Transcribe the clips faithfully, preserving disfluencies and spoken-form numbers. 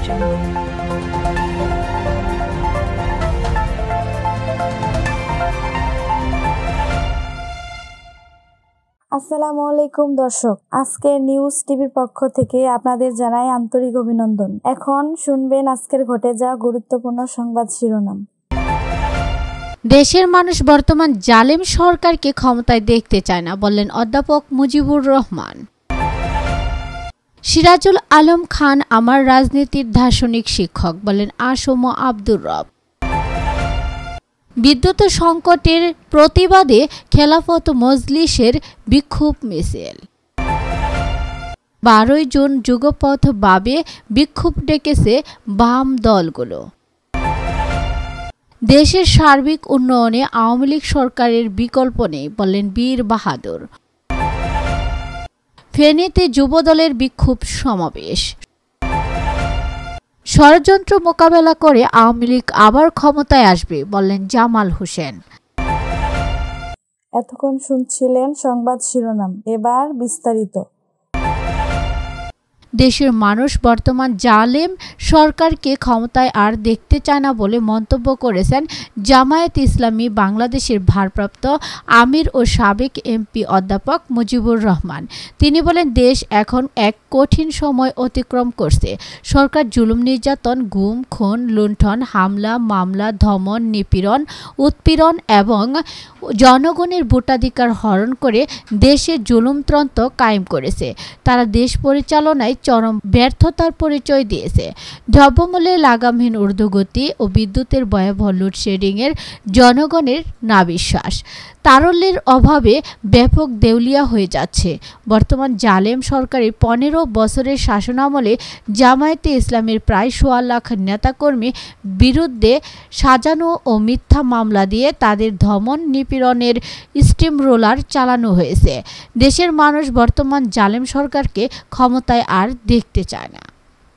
Channel. আসসালামু আলাইকুম দর্শক, আজকে নিউজ টিভির পক্ষ থেকে আপনাদের জানাই আন্তরিক অভিনন্দন। এখন শুনবেন আজকের ঘটে যাওয়া গুরুত্বপূর্ণ সংবাদ শিরোনাম। দেশের মানুষ বর্তমান জালেম সরকারকে ক্ষমতায় দেখতে চায় না, বললেন অধ্যাপক মুজিবুর রহমান। সিরাজুল আলম খান আমার রাজনীতির দার্শনিক শিক্ষক, বললেন আসম আব্দুর রব। বিদ্যুৎ সংকটের প্রতিবাদে খেলাফত মজলিসের বিক্ষোভ মিছিল। বারোই জুন যুগপথ বাবে বিক্ষোভ ডেকেছে বাম দলগুলো। দেশের সার্বিক উন্নয়নে আওয়ামী লীগ সরকারের বিকল্প নেই, বললেন বীর বাহাদুর। ফেনীতে যুবদলের বিক্ষোভ সমাবেশ। ষড়যন্ত্র মোকাবেলা করে আওয়ামী লীগ আবার ক্ষমতায় আসবে, বললেন জামাল হোসেন। এতক্ষণ শুনছিলেন সংবাদ শিরোনাম, এবার বিস্তারিত। দেশের মানুষ বর্তমান জালেম সরকারকে ক্ষমতায় আর দেখতে চায় না বলে মন্তব্য করেছেন জামায়াতে ইসলামী বাংলাদেশের ভারপ্রাপ্ত আমির ও সাবেক এমপি অধ্যাপক মুজিবুর রহমান। তিনি বলেন, দেশ এখন এক কঠিন সময় অতিক্রম করছে। সরকার জুলুম, নির্যাতন, গুম, খুন, লুণ্ঠন, হামলা, মামলা, ধমন, নিপীড়ন, উৎপীড়ন এবং জনগণের ভোটাধিকার হরণ করে দেশে জুলুমতন্ত্র কায়েম করেছে। তারা দেশ পরিচালনায় চরম ব্যর্থতার পরিচয় দিয়েছে। দ্রব্যমূল্যের লাগামহীন ঊর্ধ্বগতি ও বিদ্যুতের ভয়াবহ লোডশেডিংয়ের জনগণের নাবিশ্বাস, তারল্যের অভাবে ব্যাপক দেউলিয়া হয়ে যাচ্ছে। বর্তমান জালেম সরকারের পনেরো বছরের শাসনামলে জামায়াতে ইসলামের প্রায় সোয়া লাখ নেতাকর্মী বিরুদ্ধে সাজানো ও মিথ্যা মামলা দিয়ে তাদের ধমন নিপীড়নের স্টিম রোলার চালানো হয়েছে। দেশের মানুষ বর্তমান জালেম সরকারকে ক্ষমতায় আর দেখতে চায় না।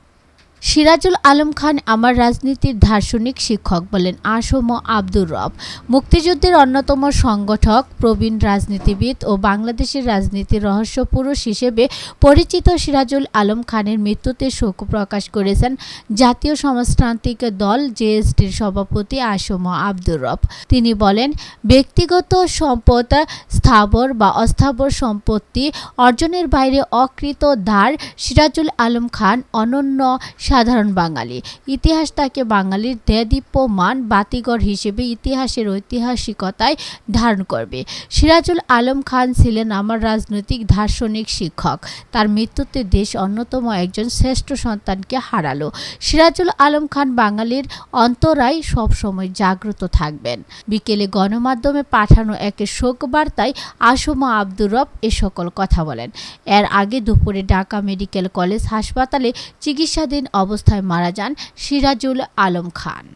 সিরাজুল আলম খান আমার রাজনীতির দার্শনিক শিক্ষক, বলেন আসম আব্দুর রব। মুক্তিযুদ্ধের অন্যতম সংগঠক, প্রবীণ রাজনীতিবিদ ও বাংলাদেশের রাজনীতির রহস্য পুরুষ হিসেবে পরিচিত সিরাজুল আলম খানের মৃত্যুতে শোক প্রকাশ করেছেন জাতীয় সমাজতান্ত্রিক দল জেএসডির সভাপতি আসম আব্দুর রব। তিনি বলেন, ব্যক্তিগত সম্পদ, স্থাবর বা অস্থাবর সম্পত্তি অর্জনের বাইরে অকৃত ধার সিরাজুল আলম খান অনন্য সাধারণ বাঙালি। ইতিহাস তাকে বাঙালির দেদীপ্যমান বাতিঘর হিসেবে ইতিহাসের ঐতিহাসিকতায় ধারণ করবে। সিরাজুল আলম খান ছিলেন আমার রাজনৈতিক দার্শনিক শিক্ষক। তার মৃত্যুতে দেশ অন্যতম একজন শ্রেষ্ঠ সন্তানকে হারালো। সিরাজুল আলম খান বাঙালির অন্তরায় সবসময় জাগ্রত থাকবেন। বিকেলে গণমাধ্যমে পাঠানো এক শোক বার্তায় আসম আব্দুর রব এ সকল কথা বলেন। এর আগে দুপুরে ঢাকা মেডিকেল কলেজ হাসপাতালে চিকিৎসাধীন অবস্থায় মারা যান সিরাজুল আলম খান।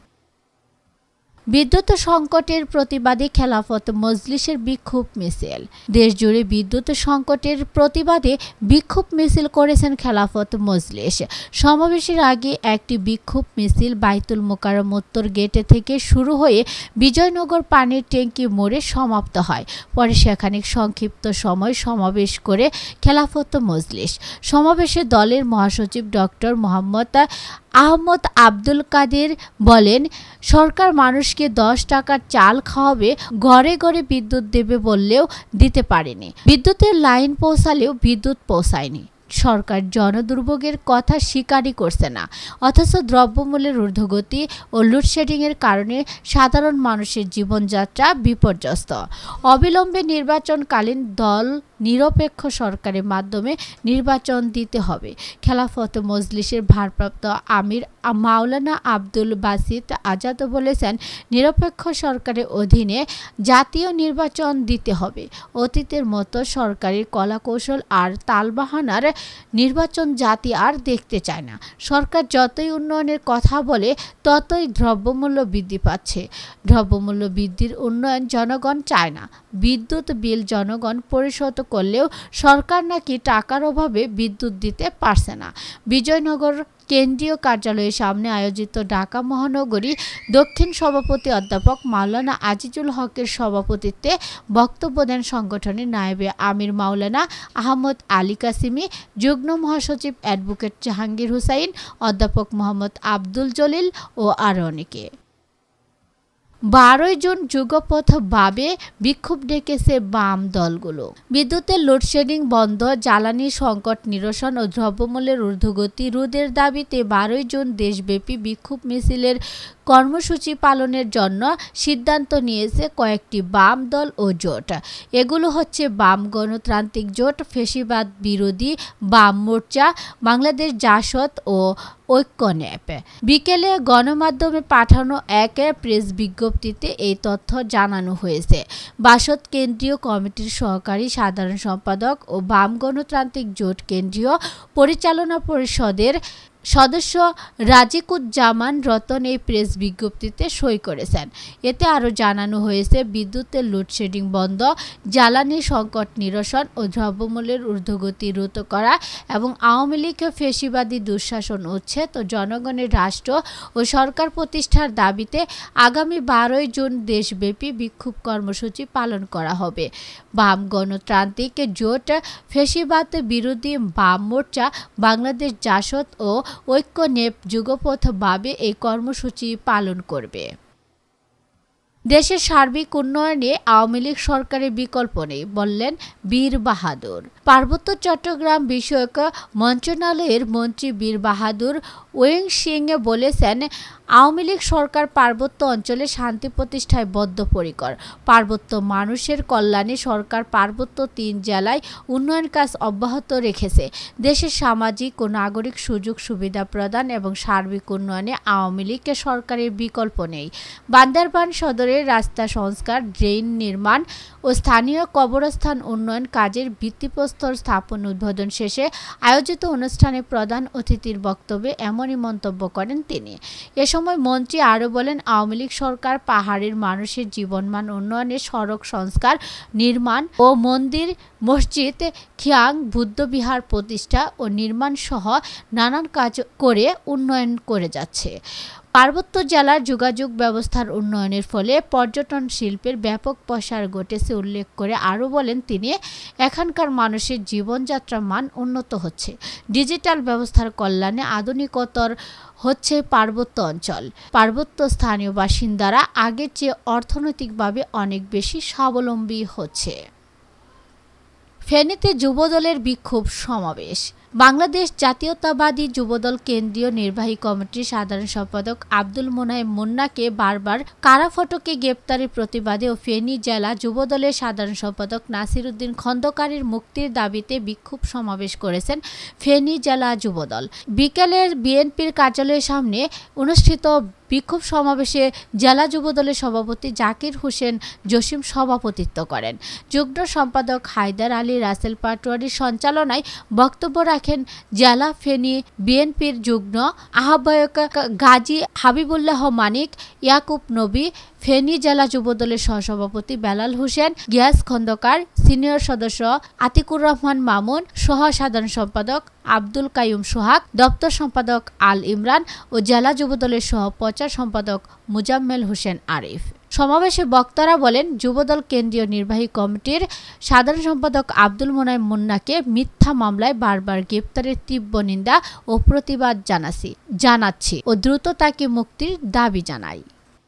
বিদ্যুৎ সংকটের প্রতিবাদে খেলাফত মজলিসের বিক্ষোভ মিছিল। দেশজুড়ে বিদ্যুৎ সংকটের প্রতিবাদে বিক্ষোভ মিছিল করেছেন খেলাফত মজলিস। সমাবেশের আগে একটি বিক্ষোভ মিছিল বাইতুল মোকাররম উত্তর গেটে থেকে শুরু হয়ে বিজয়নগর পানির ট্যাঙ্কি মোড়ে সমাপ্ত হয়। পরে সেখানে সংক্ষিপ্ত সময় সমাবেশ করে খেলাফত মজলিস। সমাবেশে দলের মহাসচিব ডক্টর মোহাম্মদ আহমদ আব্দুল কাদের বলেন, সরকার মানুষকে দশ টাকার চাল খাওয়াবে, ঘরে ঘরে বিদ্যুৎ দেবে বললেও দিতে পারেনি। বিদ্যুতের লাইন পৌঁছালেও বিদ্যুৎ পৌঁছায়নি। সরকার জনদুর্ভোগের কথা স্বীকারই করছে না, অথচ দ্রব্যমূল্যের ঊর্ধ্বগতি ও লোডশেডিংয়ের কারণে সাধারণ মানুষের জীবনযাত্রা বিপর্যস্ত। অবিলম্বে নির্বাচনকালীন দল নিরপেক্ষ সরকারের মাধ্যমে নির্বাচন দিতে হবে। খেলাফত মজলিসের ভারপ্রাপ্ত আমির মাওলানা আব্দুল বাসিত আজাদ বলেছেন, নিরপেক্ষ সরকারের অধীনে জাতীয় নির্বাচন দিতে হবে। অতীতের মতো সরকারি কলাকৌশল আর তালবাহানার নির্বাচন জাতি আর দেখতে চায় না। সরকার যতই উন্নয়নের কথা বলে ততই দ্রব্যমূল্য বৃদ্ধি পাচ্ছে। দ্রব্যমূল্য বৃদ্ধির উন্নয়ন জনগণ চায় না। বিদ্যুৎ বিল জনগণ পরিশোধ করলেও সরকার নাকি টাকার অভাবে বিদ্যুৎ দিতে পারছে না। বিজয়নগর কেন্দ্রীয় কার্যালয়ের সামনে আয়োজিত ঢাকা মহানগরী দক্ষিণ সভাপতি অধ্যাপক মাওলানা আজিজুল হকের সভাপতিত্বে বক্তব্য দেন সংগঠনের নায়েবে আমির মাওলানা আহমদ আলী কাসিমি, যুগ্ম মহাসচিব অ্যাডভোকেট জাহাঙ্গীর হুসাইন, অধ্যাপক মোহাম্মদ আব্দুল জলিল ও আরও অনেকে। বারোই জুন যুগপথ ভাবে বিক্ষোভ ডেকেছে বাম দলগুলো। বিদ্যুতের লোডশেডিং বন্ধ, জ্বালানি সংকট নিরসন ও দ্রব্যমূল্যের ঊর্ধ্বগতি রোধের দাবিতে বারোই জুন দেশব্যাপী বিক্ষোভ মিছিলের কর্মসূচি পালনের জন্য সিদ্ধান্ত নিয়েছে কয়েকটি বাম দল ও জোট। এগুলো হচ্ছে বাম গণতান্ত্রিক জোট, ফ্যাসিবাদ বিরোধী বাম মোর্চা, বাংলাদেশ জাসদ ও ঐক্য ন্যাপ। বিকেলে গণমাধ্যমে পাঠানো এক প্রেস বিজ্ঞপ্তিতে এই তথ্য জানানো হয়েছে। বাসদ কেন্দ্রীয় কমিটির সহকারী সাধারণ সম্পাদক ও বাম গণতান্ত্রিক জোট কেন্দ্রীয় পরিচালনা পরিষদের সদস্য রাজিকুজ্জামান রতন এই প্রেস বিজ্ঞপ্তিতে সই করেছেন। এতে আরও জানানো হয়েছে, বিদ্যুতের লোডশেডিং বন্ধ, জ্বালানি সংকট নিরসন ও দ্রব্যমূল্যের ঊর্ধ্বগতি রোধ করা এবং আওয়ামী লীগ ফ্যাসিবাদী দুঃশাসন উচ্ছেদ ও জনগণের রাষ্ট্র ও সরকার প্রতিষ্ঠার দাবিতে আগামী বারোই জুন দেশব্যাপী বিক্ষোভ কর্মসূচি পালন করা হবে। বাম গণতান্ত্রিক জোট, ফ্যাসিবাদ বিরোধী বাম মোর্চা, বাংলাদেশ জাসদ ও ঐক্য নেপ যুগপথ ভাবে এই কর্মসূচি পালন করবে। দেশের সার্বিক উন্নয়নে আওয়ামী লীগ সরকারের বিকল্প নেই বললেন বীর বাহাদুর। পার্বত্য চট্টগ্রাম বিষয়ক মন্ত্রণালয়ের মন্ত্রী বীর বাহাদুর ওয়েং সিং বলেছেন, আওয়ামী লীগ সরকার পার্বত্য অঞ্চলে শান্তি প্রতিষ্ঠায় বদ্ধপরিকর। পার্বত্য মানুষের কল্যাণে সরকার পার্বত্য তিন জেলায় উন্নয়ন কাজ অব্যাহত রেখেছে। দেশের সামাজিক ও নাগরিক সুযোগ সুবিধা প্রদান এবং সার্বিক উন্নয়নে আওয়ামী লীগের সরকারের বিকল্প নেই। বান্দরবান সদরের রাস্তা সংস্কার, ড্রেন নির্মাণ ও স্থানীয় কবরস্থান উন্নয়ন কাজের ভিত্তিপ্রস্তর স্থাপন উদ্বোধন শেষে আয়োজিত অনুষ্ঠানে প্রধান অতিথির বক্তব্যে এমনই মন্তব্য করেন তিনি। এ সময় মন্ত্রী আরও বলেন, আওয়ামী লীগ সরকার পাহাড়ের মানুষের জীবনমান উন্নয়নে সড়ক সংস্কার, নির্মাণ ও মন্দির, মসজিদ, খিয়াং বুদ্ধবিহার প্রতিষ্ঠা ও নির্মাণ সহ নানান কাজ করে উন্নয়ন করে যাচ্ছে। পার্বত্য জেলার যোগাযোগ ব্যবস্থার উন্নয়নের ফলে পর্যটন শিল্পের ব্যাপক প্রসার ঘটেছে উল্লেখ করে আরও বলেন তিনি, এখানকার মানুষের জীবনযাত্রার মান উন্নত হচ্ছে। ডিজিটাল ব্যবস্থার কল্যাণে আধুনিকতর হচ্ছে পার্বত্য অঞ্চল। পার্বত্য স্থানীয় বাসিন্দারা আগের চেয়ে অর্থনৈতিকভাবে অনেক বেশি স্বাবলম্বী হচ্ছে। ফেনীতে যুবদলের বিক্ষোভ সমাবেশ। বাংলাদেশ জাতীয়তাবাদী যুবদল কেন্দ্রীয় নির্বাহী কমিটির সাধারণ সম্পাদক আব্দুল মোনায়েম মুন্নাকে বারবার কারা ফটকে গ্রেপ্তারের প্রতিবাদে ও ফেনী জেলা যুবদলের সাধারণ সম্পাদক নাসির উদ্দিন খন্দকারের মুক্তির দাবিতে বিক্ষোভ সমাবেশ করেছেন ফেনী জেলা যুবদল। বিকেলে বিএনপির কার্যালয়ের সামনে অনুষ্ঠিত বিক্ষোভ সমাবেশে জেলা যুবদলের সভাপতি জাকির হোসেন জসিম সভাপতিত্ব করেন। যুগ্ম সম্পাদক হায়দার আলী রাসেল পাটোয়ারির সঞ্চালনায় বক্তব্য রাখেন জেলা ফেনী বিএনপির যুগ্ম আহ্বায়ক গাজী হাবিবুল্লাহ মানিক, ইয়াকুব নবী, ফেনী জেলা যুবদলের সহসভাপতি বেলাল হোসেন, গিয়াস খন্দকার, সিনিয়র সদস্য আতিকুর রহমান মামুন, সহ সাধারণ সম্পাদক আব্দুল কাইয়ুম সোহাগ, দপ্তর সম্পাদক আল ইমরান ও জেলা যুবদলের সহ প্রচার সম্পাদক মুজাম্মেল হোসেন আরিফ। সমাবেশে বক্তারা বলেন, যুবদল কেন্দ্রীয় নির্বাহী কমিটির সাধারণ সম্পাদক আব্দুল মোনায়েম মুন্নাকে মিথ্যা মামলায় বারবার গ্রেপ্তারের তীব্র নিন্দা ও প্রতিবাদ জানাচ্ছি জানাচ্ছি ও দ্রুত তাকে মুক্তির দাবি জানাই।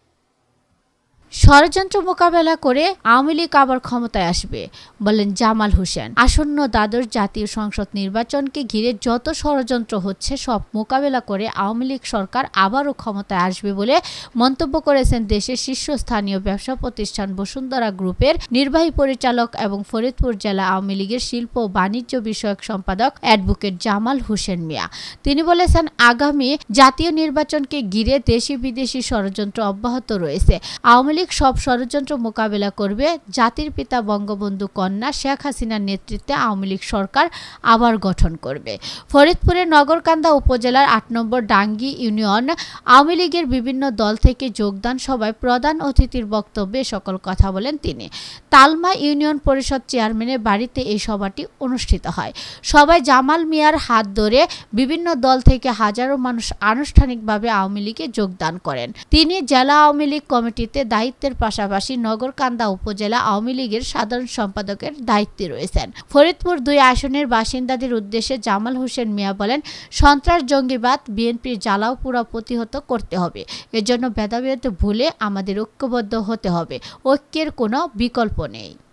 ষড়যন্ত্র মোকাবেলা করে আওয়ামী লীগ আবার ক্ষমতায় আসবে বলেন জামাল হোসেন। আসন্ন দ্বাদশ জাতীয় সংসদ নির্বাচনকে ঘিরে যত ষড়যন্ত্র হচ্ছে সব মোকাবেলা করে আওয়ামী লীগ সরকার আবারও ক্ষমতায় আসবে বলে মন্তব্য করেছেন দেশের শীর্ষস্থানীয় ব্যবসা প্রতিষ্ঠান বসুন্ধরা গ্রুপের নির্বাহী পরিচালক এবং ফরিদপুর জেলা আওয়ামী লীগের শিল্প ও বাণিজ্য বিষয়ক সম্পাদক অ্যাডভোকেট জামাল হোসেন মিয়া। তিনি বলেছেন, আগামী জাতীয় নির্বাচনকে ঘিরে দেশি বিদেশি ষড়যন্ত্র অব্যাহত রয়েছে। আওয়ামী লীগ সব ষড়যন্ত্র মোকাবেলা করবে। জাতির পিতা বঙ্গবন্ধু কন্যা শেখ হাসিনার নেতৃত্বে আওয়ামী লীগ সরকার আবার গঠন করবে। ফরিদপুরের নগরকান্দা উপজেলার আট নম্বর ডাঙ্গি ইউনিয়ন আওয়ামী লীগের বিভিন্ন দল থেকে যোগদান সভায় প্রধান অতিথির বক্তব্যে সকল কথা বলেন তিনি। তালমা ইউনিয়ন পরিষদ চেয়ারম্যানের বাড়িতে এই সভাটি অনুষ্ঠিত হয়। সভায় জামাল মিয়ার হাত ধরে বিভিন্ন দল থেকে হাজারো মানুষ আনুষ্ঠানিকভাবে আওয়ামী লীগে যোগদান করেন। তিনি জেলা আওয়ামী লীগ কমিটিতে দায়িত্বের পাশাপাশি নগরকান্দা উপজেলা আওয়ামী লীগের সাধারণ সম্পাদকের দায়িত্বে রয়েছেন। ফরিদপুর দুই আসনের বাসিন্দাদের উদ্দেশ্যে জামাল হোসেন মিয়া বলেন, সন্ত্রাস জঙ্গিবাদ বিএনপির জ্বালাও পোড়া প্রতিহত করতে হবে। এর জন্য ভেদাভেদ ভুলে আমাদের ঐক্যবদ্ধ হতে হবে। ঐক্যের কোনো বিকল্প নেই।